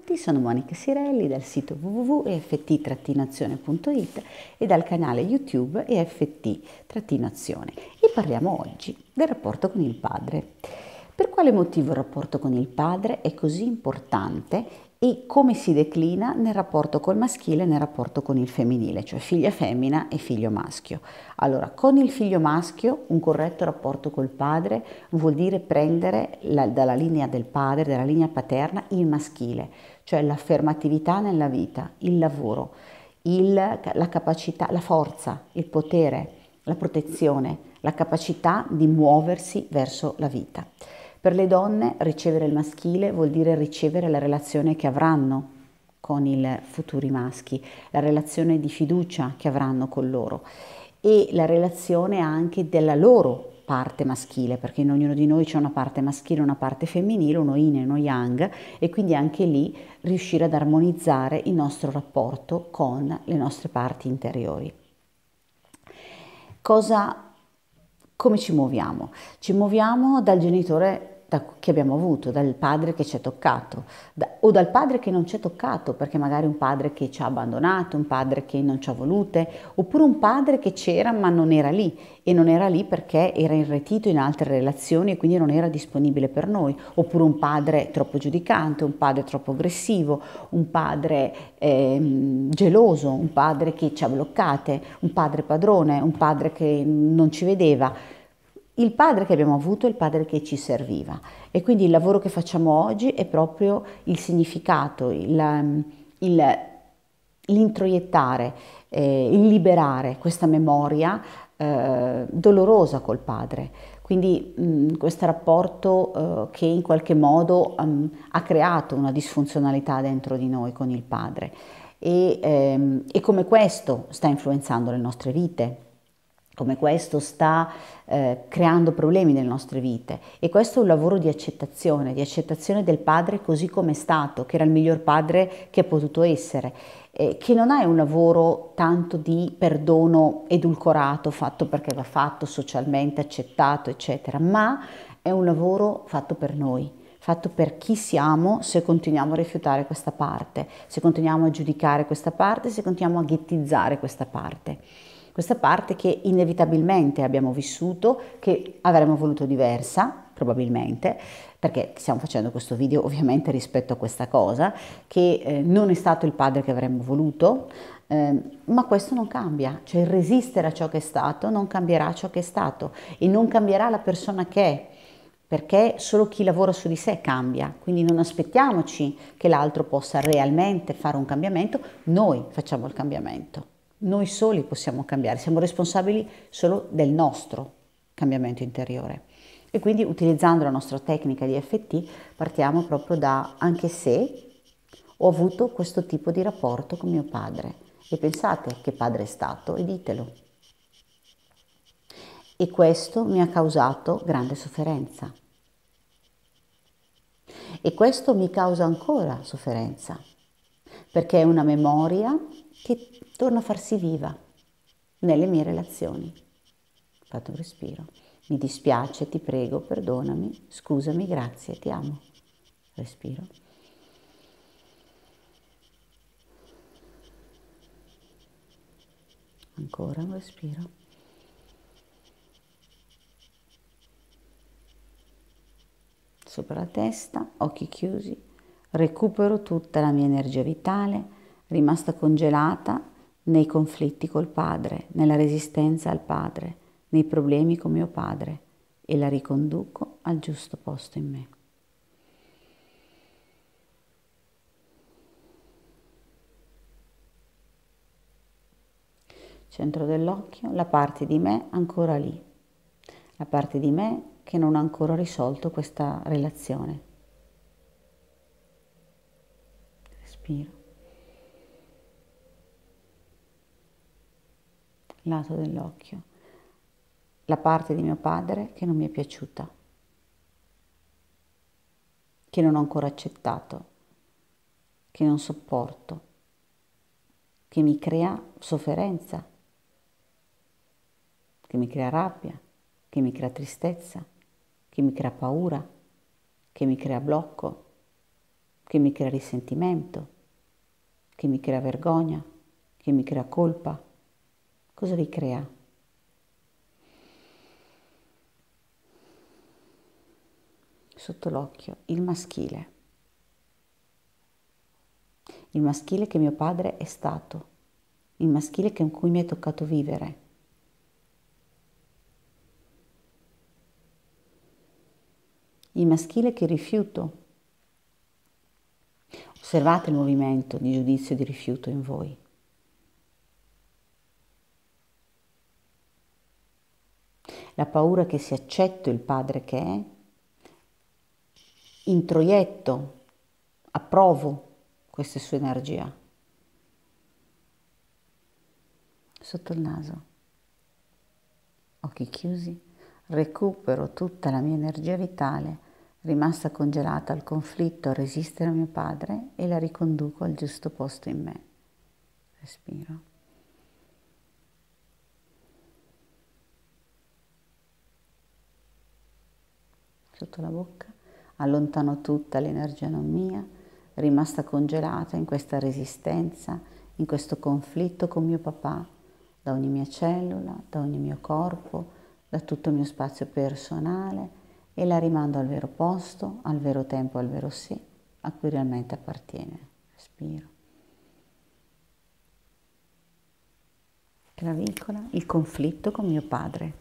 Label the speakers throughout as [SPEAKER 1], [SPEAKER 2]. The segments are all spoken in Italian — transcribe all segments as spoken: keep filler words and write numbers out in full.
[SPEAKER 1] tutti, sono Monica Sirelli dal sito w w w punto e f t azione punto i t e dal canale YouTube E F T-Azione e parliamo oggi del rapporto con il padre. Per quale motivo il rapporto con il padre è così importante e come si declina nel rapporto col maschile e nel rapporto con il femminile, cioè figlia femmina e figlio maschio. Allora, con il figlio maschio un corretto rapporto col padre vuol dire prendere la, dalla linea del padre, dalla linea paterna, il maschile, cioè l'affermatività nella vita, il lavoro, il, la capacità, la forza, il potere, la protezione, la capacità di muoversi verso la vita. Per le donne ricevere il maschile vuol dire ricevere la relazione che avranno con i futuri maschi, la relazione di fiducia che avranno con loro e la relazione anche della loro parte maschile, perché in ognuno di noi c'è una parte maschile e una parte femminile, uno yin e uno yang, e quindi anche lì riuscire ad armonizzare il nostro rapporto con le nostre parti interiori. Cosa, come ci muoviamo? Ci muoviamo dal genitore da, che abbiamo avuto, dal padre che ci è toccato, da, o dal padre che non ci è toccato, perché magari un padre che ci ha abbandonato, un padre che non ci ha volute, oppure un padre che c'era ma non era lì, e non era lì perché era irretito in altre relazioni e quindi non era disponibile per noi, oppure un padre troppo giudicante, un padre troppo aggressivo, un padre eh, geloso, un padre che ci ha bloccate, un padre padrone, un padre che non ci vedeva. Il padre che abbiamo avuto è il padre che ci serviva e quindi il lavoro che facciamo oggi è proprio il significato, il, il, l'introiettare, eh, il liberare questa memoria eh, dolorosa col padre. Quindi mh, questo rapporto eh, che in qualche modo um, ha creato una disfunzionalità dentro di noi con il padre e, ehm, e come questo sta influenzando le nostre vite, come questo sta eh, creando problemi nelle nostre vite, e questo è un lavoro di accettazione, di accettazione del padre così come è stato, che era il miglior padre che è potuto essere, eh, che non è un lavoro tanto di perdono edulcorato, fatto perché va fatto socialmente, accettato, eccetera, ma è un lavoro fatto per noi, fatto per chi siamo se continuiamo a rifiutare questa parte, se continuiamo a giudicare questa parte, se continuiamo a ghettizzare questa parte. Questa parte che inevitabilmente abbiamo vissuto, che avremmo voluto diversa, probabilmente, perché stiamo facendo questo video ovviamente rispetto a questa cosa, che eh, non è stato il padre che avremmo voluto, eh, ma questo non cambia, cioè il resistere a ciò che è stato non cambierà ciò che è stato e non cambierà la persona che è, perché solo chi lavora su di sé cambia, quindi non aspettiamoci che l'altro possa realmente fare un cambiamento, noi facciamo il cambiamento. Noi soli possiamo cambiare, siamo responsabili solo del nostro cambiamento interiore. E quindi utilizzando la nostra tecnica di E F T partiamo proprio da anche se ho avuto questo tipo di rapporto con mio padre. E pensate che padre è stato e ditelo. E questo mi ha causato grande sofferenza. E questo mi causa ancora sofferenza, perché è una memoria che torna a farsi viva nelle mie relazioni. Fate un respiro. Mi dispiace, ti prego, perdonami, scusami, grazie, ti amo. Respiro. Ancora un respiro. Sopra la testa, occhi chiusi, recupero tutta la mia energia vitale rimasta congelata nei conflitti col padre, nella resistenza al padre, nei problemi con mio padre e la riconduco al giusto posto in me. Centro dell'occhio, la parte di me ancora lì, la parte di me che non ha ancora risolto questa relazione. Respiro. Lato dell'occhio, la parte di mio padre che non mi è piaciuta, che non ho ancora accettato, che non sopporto, che mi crea sofferenza, che mi crea rabbia, che mi crea tristezza, che mi crea paura, che mi crea blocco, che mi crea risentimento, che mi crea vergogna, che mi crea colpa? Cosa vi crea? Sotto l'occhio, il maschile. Il maschile che mio padre è stato, il maschile con cui mi è toccato vivere. Il maschile che rifiuto. Osservate il movimento di giudizio e di rifiuto in voi. La paura che se accetto il padre che è, introietto, approvo questa sua energia. Sotto il naso, occhi chiusi, recupero tutta la mia energia vitale rimasta congelata al conflitto, a resistere a mio padre, e la riconduco al giusto posto in me. Respiro. Sotto la bocca, allontano tutta l'energia non mia, rimasta congelata in questa resistenza, in questo conflitto con mio papà, da ogni mia cellula, da ogni mio corpo, da tutto il mio spazio personale, e la rimando al vero posto, al vero tempo, al vero sé, a cui realmente appartiene. Respiro. Clavicola, il conflitto con mio padre.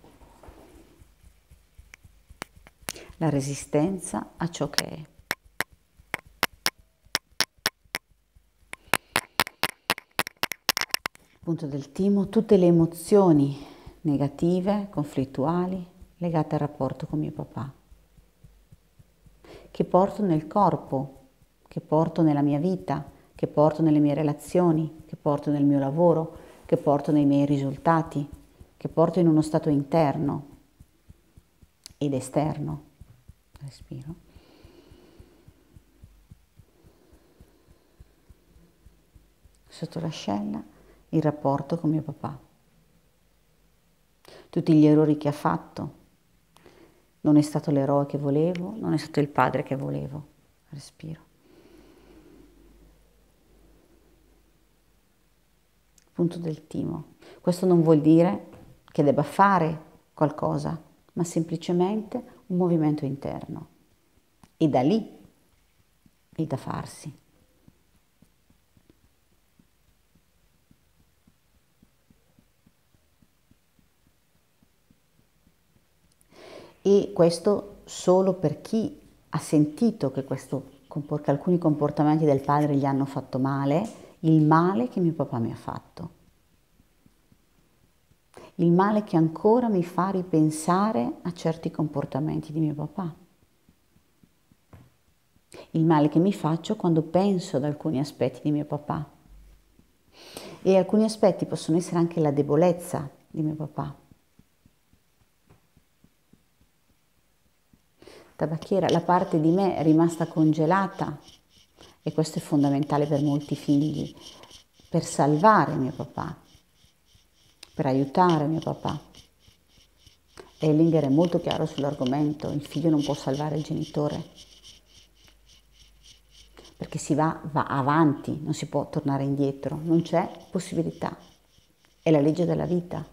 [SPEAKER 1] La resistenza a ciò che è. Punto del timo, tutte le emozioni negative, conflittuali, legate al rapporto con mio papà, che porto nel corpo, che porto nella mia vita, che porto nelle mie relazioni, che porto nel mio lavoro, che porto nei miei risultati, che porto in uno stato interno ed esterno. Respiro. Sotto l'ascella, il rapporto con mio papà. Tutti gli errori che ha fatto. Non è stato l'eroe che volevo, non è stato il padre che volevo. Respiro. Punto del timo. Questo non vuol dire che debba fare qualcosa, ma semplicemente un movimento interno. E da lì il da farsi. E questo solo per chi ha sentito che, questo, che alcuni comportamenti del padre gli hanno fatto male, il male che mio papà mi ha fatto. Il male che ancora mi fa ripensare a certi comportamenti di mio papà. Il male che mi faccio quando penso ad alcuni aspetti di mio papà. E alcuni aspetti possono essere anche la debolezza di mio papà. Tabacchiera, la parte di me è rimasta congelata, e questo è fondamentale per molti figli, per salvare mio papà, per aiutare mio papà. Hellinger è molto chiaro sull'argomento: il figlio non può salvare il genitore, perché si va, va avanti, non si può tornare indietro, non c'è possibilità, è la legge della vita.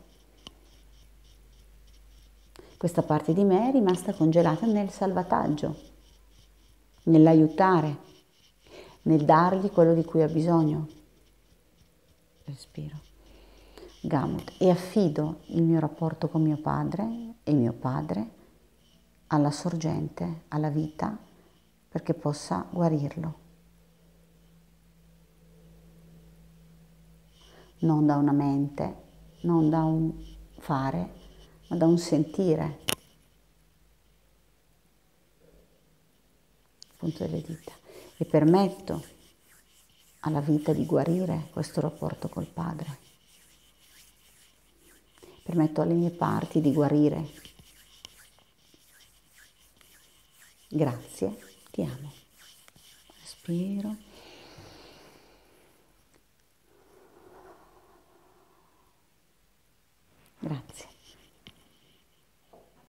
[SPEAKER 1] Questa parte di me è rimasta congelata nel salvataggio, nell'aiutare, nel dargli quello di cui ha bisogno. Respiro. Gamut. E affido il mio rapporto con mio padre e mio padre alla sorgente, alla vita, perché possa guarirlo. Non da una mente, non da un fare, ma da un sentire. Punto delle dita. E permetto alla vita di guarire questo rapporto col padre. Permetto alle mie parti di guarire. Grazie, ti amo. Respiro.